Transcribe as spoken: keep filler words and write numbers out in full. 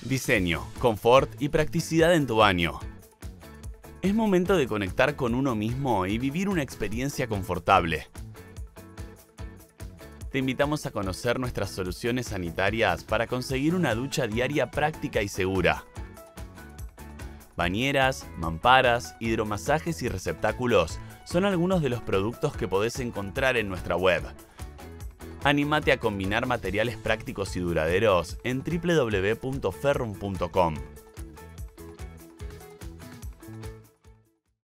Diseño, confort y practicidad en tu baño. Es momento de conectar con uno mismo y vivir una experiencia confortable. Te invitamos a conocer nuestras soluciones sanitarias para conseguir una ducha diaria práctica y segura. Bañeras, mamparas, hidromasajes y receptáculos son algunos de los productos que podés encontrar en nuestra web. Anímate a combinar materiales prácticos y duraderos en w w w punto ferrum punto com.